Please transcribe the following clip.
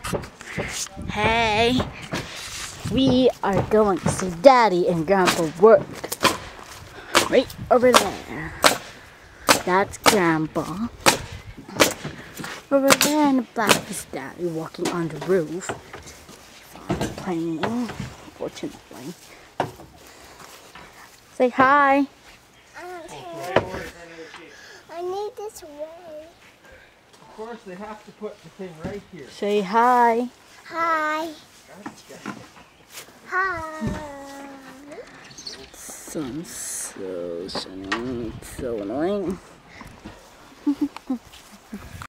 Hey, we are going to see Daddy and Grandpa work. Right over there. That's Grandpa. Over there in the back is Daddy walking on the roof. Playing, fortunately. Say hi. I need this way. Of course, they have to put the thing right here. Say hi. Hi. Gotcha. Hi. Sun's so shining, so annoying.